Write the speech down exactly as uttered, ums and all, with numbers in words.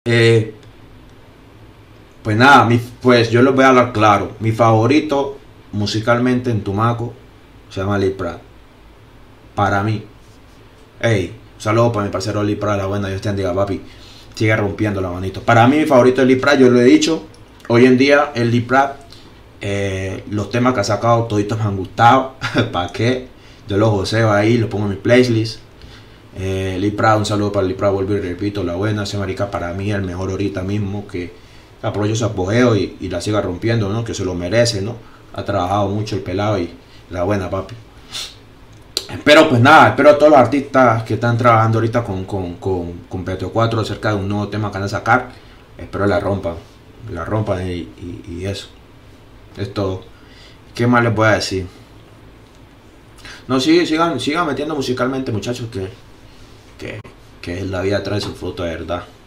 Eh, pues nada, mi, pues yo les voy a hablar claro. Mi favorito musicalmente en Tumaco se llama Lee Prat. Para mí. Ey, un saludo para mi parcero Lee Prat, la buena, Dios te bendiga, papi. Sigue rompiendo la manito. Para mí mi favorito es Lee Prat, yo lo he dicho. Hoy en día el Lee Prat, eh, los temas que ha sacado toditos me han gustado. ¿Para qué? Yo los joseo ahí, los pongo en mi playlist. Eh, Lee Prat, un saludo para Lee Prat, vuelvo y repito, la buena, ese marica para mí es el mejor ahorita mismo, que aprovecho su apogeo y, y la siga rompiendo, ¿no? Que se lo merece, ¿no? Ha trabajado mucho el pelado y la buena, papi. Espero pues nada, espero a todos los artistas que están trabajando ahorita con, con, con, con P T cuatro acerca de un nuevo tema que van a sacar. Espero la rompan, la rompan y, y, y eso. Es todo. ¿Qué más les voy a decir? No, sí, sigan, sigan metiendo musicalmente, muchachos, que, que, que la vida trae su fruto de verdad.